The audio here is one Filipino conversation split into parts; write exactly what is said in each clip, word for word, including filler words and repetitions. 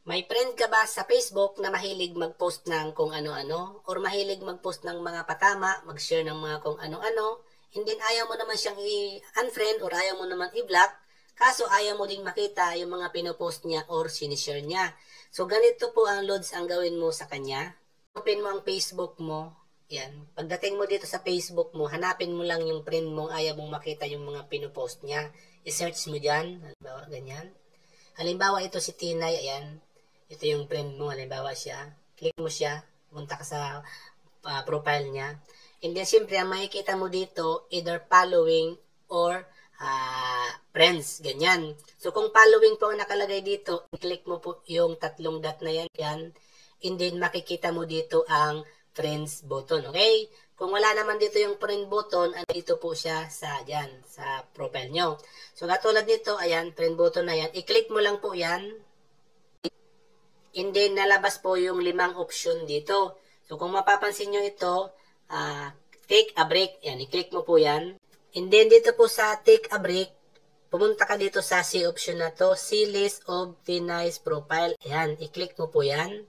May friend ka ba sa Facebook na mahilig mag-post ng kung ano-ano or mahilig mag-post ng mga patama, mag-share ng mga kung ano-ano, and then ayaw mo naman siyang i-unfriend or ayaw mo naman i-block, kaso ayaw mo ding makita yung mga pinopost niya or sinishare niya. So ganito po ang loads ang gawin mo sa kanya. Open mo ang Facebook mo. Yan. Pagdating mo dito sa Facebook mo, hanapin mo lang yung friend mong ayaw mong makita yung mga pinopost niya. I-search mo dyan. Halimbawa, ganyan. Halimbawa, ito si Tinay, ayan. Ito yung friend mo, halimbawa siya. Click mo siya, punta ka sa uh, profile niya. And then, siyempre, ang makikita mo dito, either following or uh, friends, ganyan. So, kung following po ang nakalagay dito, click mo po yung tatlong dot na yan, yan. And then, makikita mo dito ang friends button, okay? Kung wala naman dito yung friend button, andito po siya sa, dyan, sa profile nyo. So, katulad nito, ayan, friend button na yan. I-click mo lang po yan. And then, nalabas po yung limang option dito. So, kung mapapansin nyo ito, uh, take a break. Yan, i-click mo po yan. And then, dito po sa take a break, pumunta ka dito sa C option na to, see list of Tinay's profile. Ayan, i-click mo po yan.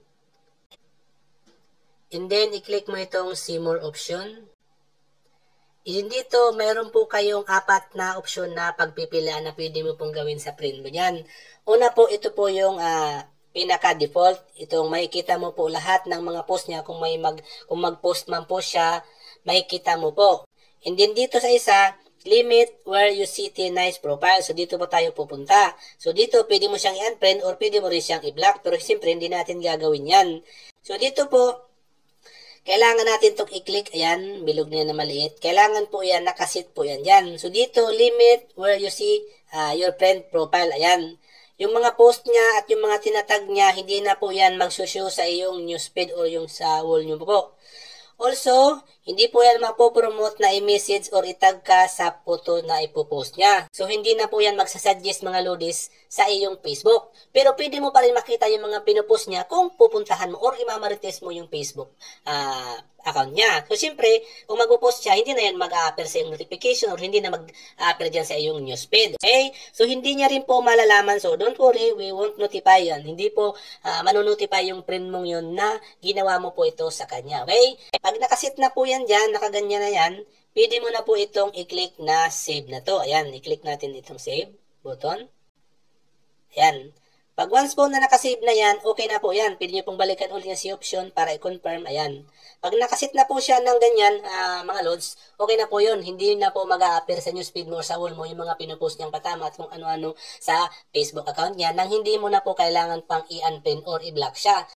And then, i-click mo itong see more option. And dito, mayroon po kayong apat na option na pagpipilian na pwede mo pong gawin sa friend mo yan. Una po, ito po yung uh, pinaka-default. Itong makikita mo po lahat ng mga post niya. Kung may mag, kung mag-post man po siya, makikita mo po. And then dito sa isa, limit where you see Tinay's profile. So, dito po tayo pupunta. So, dito, pwede mo siyang i-unfriend or pwede mo rin siyang i-block. Pero, siyempre, hindi natin gagawin yan. So, dito po, kailangan natin itong i-click. Ayan, bilog na na maliit. Kailangan po yan, nakasit po yan dyan. So, dito, limit where you see uh, your friend profile. Ayan. Yung mga post niya at yung mga tinatag niya, hindi na po yan magsushow sa iyong newsfeed o yung sa wall niyo po. Also, hindi po yan mapopromote na i-message or itag ka sa photo na ipopost niya. So, hindi na po yan magsasuggest mga lodis sa iyong Facebook. Pero pwede mo pa rin makita yung mga pinopost niya kung pupuntahan mo or imamarites mo yung Facebook uh, account niya. So, siyempre, kung magpo-post siya, hindi na yan mag-a-appear sa iyong notification or hindi na mag-a-appear dyan sa iyong newsfeed. Okay? So, hindi niya rin po malalaman. So, don't worry, we won't notify yan. Hindi po uh, manonotify yung friend mong yun na ginawa mo po ito sa kanya. Okay? Pag nakasit na po yan dyan, nakaganyan na yan, pwede mo na po itong i-click na save na to. Ayan, i-click natin itong save button. Ayan. Pag once po na nakasave na yan, okay na po yan. Pwede nyo pong balikan ulit yung si option para i-confirm. Ayan. Pag nakasit na po siya ng ganyan, uh, mga loads, okay na po yun. Hindi na po mag-a-appear sa newsfeed mo or sa wall mo yung mga pinopost niyang patama at kung ano-ano sa Facebook account niya nang hindi mo na po kailangan pang i-unfriend or i-block siya.